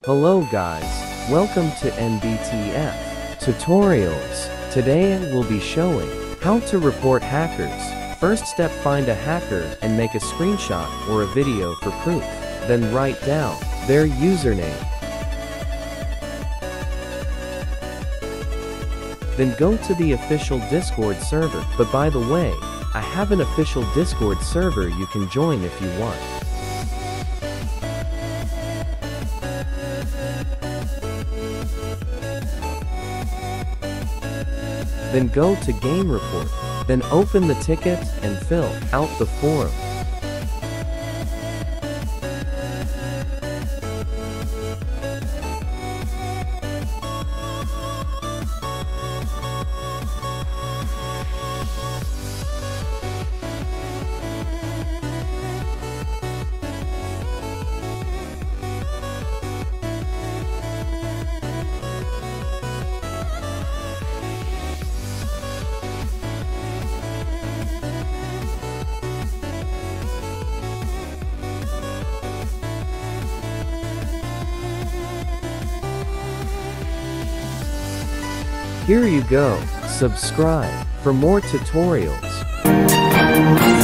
Hello guys, welcome to NBTF Tutorials. Today I will be showing how to report hackers. First step, find a hacker and make a screenshot or a video for proof. Then write down their username. Then go to the official Discord server. But by the way, I have an official Discord server you can join if you want. Then go to Game Report. Then open the ticket and fill out the form. Here you go. Subscribe for more tutorials.